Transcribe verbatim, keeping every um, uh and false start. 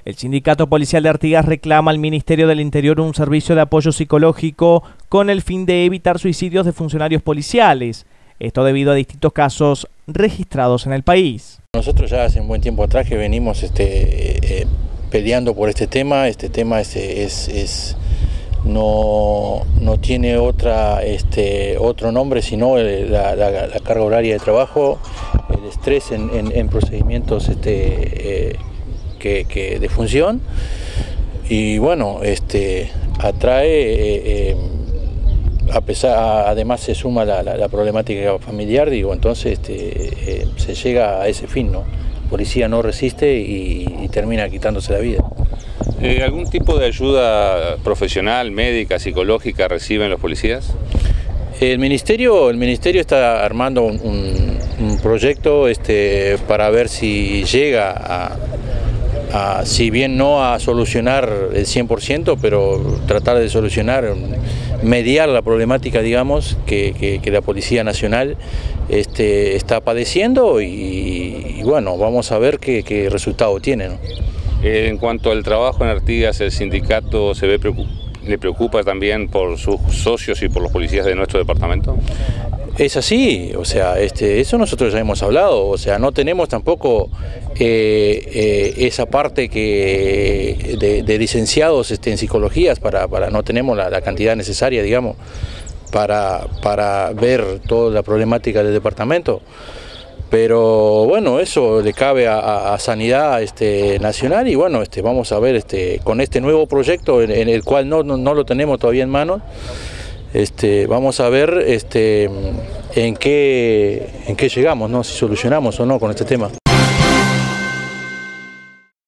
El sindicato policial de Artigas reclama al Ministerio del Interior un servicio de apoyo psicológico con el fin de evitar suicidios de funcionarios policiales. Esto debido a distintos casos registrados en el país. Nosotros ya hace un buen tiempo atrás que venimos este, eh, peleando por este tema. Este tema es, es, es, no, no tiene otra, este, otro nombre sino la, la, la carga horaria de trabajo, el estrés en, en, en procedimientos este, eh, que, que de función, y bueno, este, atrae, eh, eh, a pesar, además se suma la, la, la problemática familiar, digo, entonces este, eh, se llega a ese fin, ¿no? La policía no resiste y, y termina quitándose la vida. Eh, ¿Algún tipo de ayuda profesional, médica, psicológica reciben los policías? El ministerio, el ministerio está armando un, un, un proyecto este, para ver si llega a, a, si bien no a solucionar el cien por ciento, pero tratar de solucionar, mediar la problemática, digamos, que, que, que la Policía Nacional este, está padeciendo y, y bueno, vamos a ver qué, qué resultado tiene, ¿no? En cuanto al trabajo en Artigas, ¿el sindicato se ve preocupado? ¿Le preocupa también por sus socios y por los policías de nuestro departamento? Es así, o sea, este, eso nosotros ya hemos hablado, o sea, no tenemos tampoco eh, eh, esa parte que de, de licenciados este, en psicologías, para, para no tenemos la, la cantidad necesaria, digamos, para, para ver toda la problemática del departamento. Pero bueno, eso le cabe a, a, a Sanidad este, Nacional y bueno, este, vamos a ver este, con este nuevo proyecto en, en el cual no, no, no lo tenemos todavía en manos, este, vamos a ver este, en, qué, en qué llegamos, ¿no? Si solucionamos o no con este tema.